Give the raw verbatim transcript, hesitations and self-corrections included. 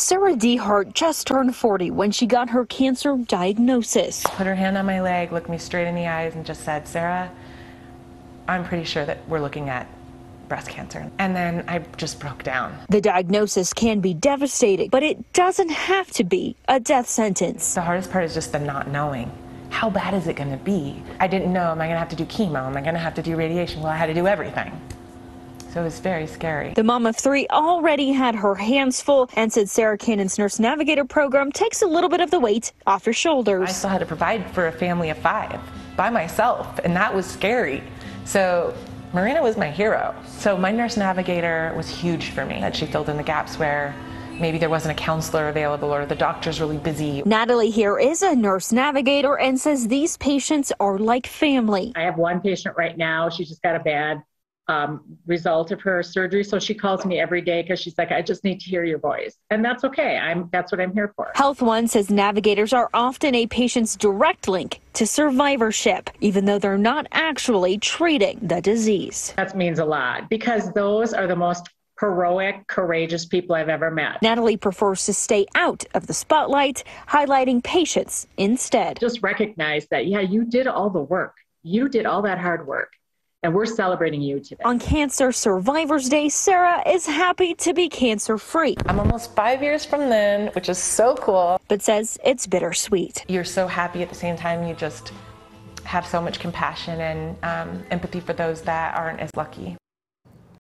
Sarah DeHart just turned forty when she got her cancer diagnosis. Put her hand on my leg, looked me straight in the eyes, and just said, "Sarah, I'm pretty sure that we're looking at breast cancer." And then I just broke down. The diagnosis can be devastating, but it doesn't have to be a death sentence. The hardest part is just the not knowing. How bad is it going to be? I didn't know, am I going to have to do chemo? Am I going to have to do radiation? Well, I had to do everything. So it was very scary. The mom of three already had her hands full and said Sarah Cannon's Nurse Navigator program takes a little bit of the weight off her shoulders. I still had to provide for a family of five by myself, and that was scary. So Marina was my hero. So my Nurse Navigator was huge for me, that she filled in the gaps where maybe there wasn't a counselor available or the doctor's really busy. Natalie here is a Nurse Navigator and says these patients are like family. I have one patient right now. She just got a bad um, result of her surgery. So she calls me every day because she's like, I just need to hear your voice. And that's okay. I'm, that's what I'm here for. Health One says navigators are often a patient's direct link to survivorship, even though they're not actually treating the disease. That means a lot because those are the most heroic, courageous people I've ever met. Natalie prefers to stay out of the spotlight, highlighting patients instead. Just recognize that, yeah, you did all the work. You did all that hard work. And we're celebrating you today. On Cancer Survivors Day, Sarah is happy to be cancer-free. I'm almost five years from then, which is so cool. But says it's bittersweet. You're so happy at the same time. You just have so much compassion and um, empathy for those that aren't as lucky.